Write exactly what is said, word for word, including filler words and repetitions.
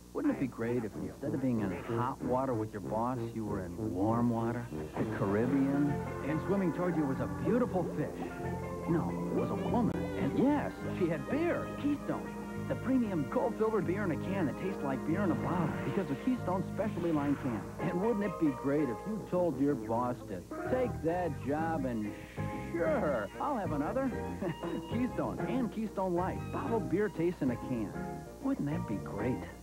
Wouldn't it be great if instead of being in hot water with your boss, you were in warm water, the Caribbean, and swimming toward you was a beautiful fish? No, it was a woman. And yes, she had beer, Keystone. The premium cold-filtered beer in a can that tastes like beer in a bottle because of Keystone's specialty line can. And wouldn't it be great if you told your boss to take that job and sure, I'll have another. Keystone and Keystone Light. Bottled beer taste in a can. Wouldn't that be great?